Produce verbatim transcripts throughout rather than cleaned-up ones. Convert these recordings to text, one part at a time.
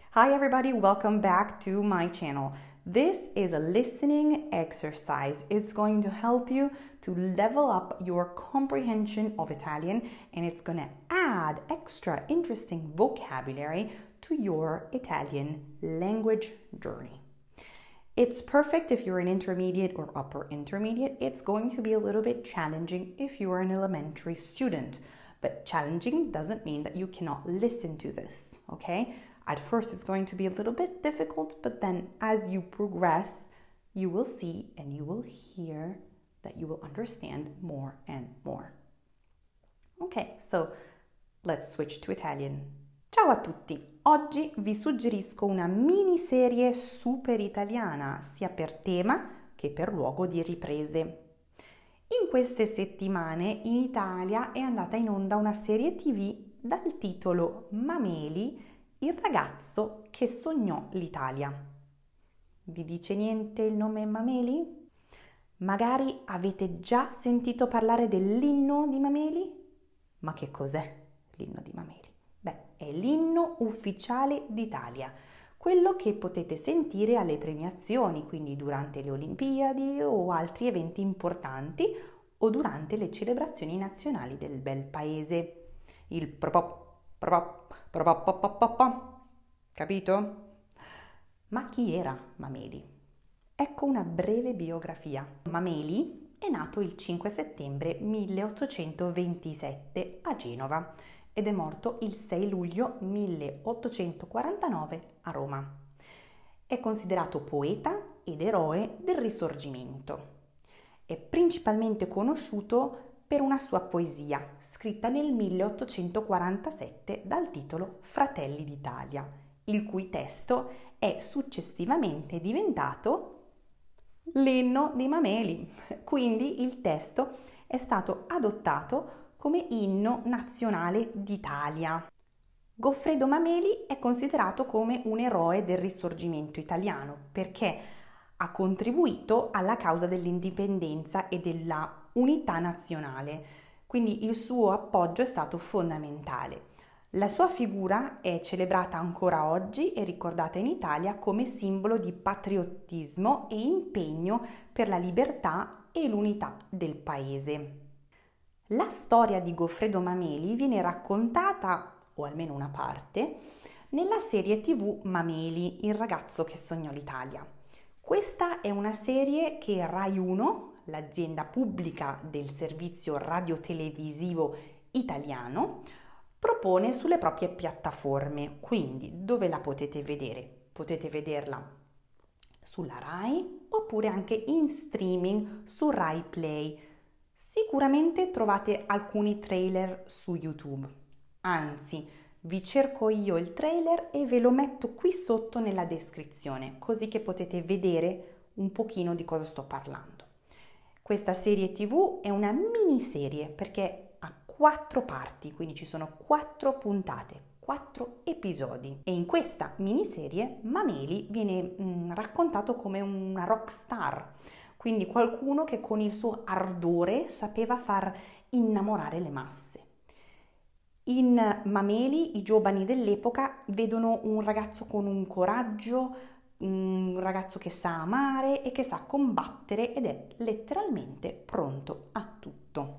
Hi everybody, welcome back to my channel. This is a listening exercise. It's going to help you to level up your comprehension of Italian, and it's going to add extra interesting vocabulary to your Italian language journey. It's perfect if you're an intermediate or upper intermediate. It's going to be a little bit challenging if you're an elementary student, but challenging doesn't mean that you cannot listen to this, okay? At first, it's going to be a little bit difficult, but then as you progress, you will see and you will hear that you will understand more and more. Okay, so let's switch to Italian. Ciao a tutti! Oggi vi suggerisco una miniserie super italiana, sia per tema che per luogo di riprese. In queste settimane in Italia è andata in onda una serie tivù dal titolo Mameli, il ragazzo che sognò l'Italia. Vi dice niente il nome Mameli? Magari avete già sentito parlare dell'inno di Mameli? Ma che cos'è l'inno di Mameli? Beh, è l'inno ufficiale d'Italia, quello che potete sentire alle premiazioni, quindi durante le Olimpiadi o altri eventi importanti o durante le celebrazioni nazionali del bel paese. Il propop, propop, propop, capito? Ma chi era Mameli? Ecco una breve biografia. Mameli è nato il cinque settembre milleottocentoventisette a Genova ed è morto il sei luglio milleottocentoquarantanove a Roma. È considerato poeta ed eroe del Risorgimento. È principalmente conosciuto per una sua poesia, scritta nel milleottocentoquarantasette dal titolo Fratelli d'Italia, il cui testo è successivamente diventato l'inno di Mameli. Quindi il testo è stato adottato come inno nazionale d'Italia. Goffredo Mameli è considerato come un eroe del Risorgimento italiano perché ha contribuito alla causa dell'indipendenza e della unità nazionale, quindi il suo appoggio è stato fondamentale. La sua figura è celebrata ancora oggi e ricordata in Italia come simbolo di patriottismo e impegno per la libertà e l'unità del paese. La storia di Goffredo Mameli viene raccontata, o almeno una parte, nella serie tivù Mameli, il ragazzo che sognò l'Italia. Questa è una serie che Rai uno, l'azienda pubblica del servizio radiotelevisivo italiano, propone sulle proprie piattaforme. Quindi dove la potete vedere? Potete vederla sulla Rai oppure anche in streaming su Rai Play. Sicuramente trovate alcuni trailer su YouTube. Anzi, vi cerco io il trailer e ve lo metto qui sotto nella descrizione, così che potete vedere un pochino di cosa sto parlando. Questa serie tivù è una miniserie perché ha quattro parti, quindi ci sono quattro puntate, quattro episodi. E in questa miniserie Mameli viene mh, raccontato come una rock star, quindi qualcuno che con il suo ardore sapeva far innamorare le masse. In Mameli i giovani dell'epoca vedono un ragazzo con un coraggio, un ragazzo che sa amare e che sa combattere ed è letteralmente pronto a tutto.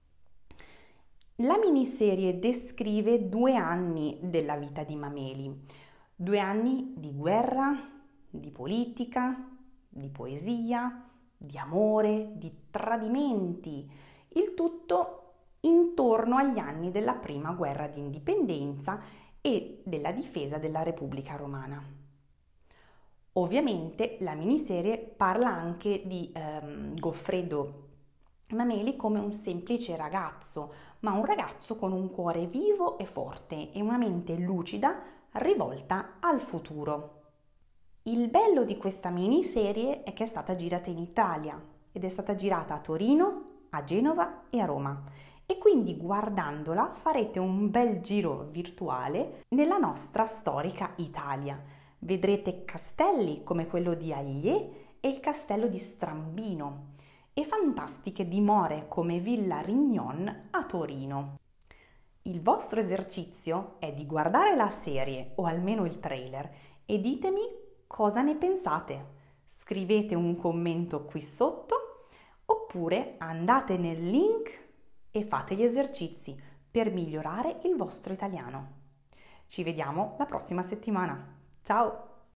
La miniserie descrive due anni della vita di Mameli, due anni di guerra, di politica, di poesia, di amore, di tradimenti, il tutto intorno agli anni della prima guerra di indipendenza e della difesa della Repubblica Romana. Ovviamente la miniserie parla anche di ehm, Goffredo Mameli come un semplice ragazzo, ma un ragazzo con un cuore vivo e forte e una mente lucida rivolta al futuro. Il bello di questa miniserie è che è stata girata in Italia ed è stata girata a Torino, a Genova e a Roma e quindi guardandola farete un bel giro virtuale nella nostra storica Italia. Vedrete castelli come quello di Agliè e il castello di Strambino e fantastiche dimore come Villa Rignon a Torino. Il vostro esercizio è di guardare la serie o almeno il trailer e ditemi cosa ne pensate. Scrivete un commento qui sotto oppure andate nel link e fate gli esercizi per migliorare il vostro italiano. Ci vediamo la prossima settimana. Ciao!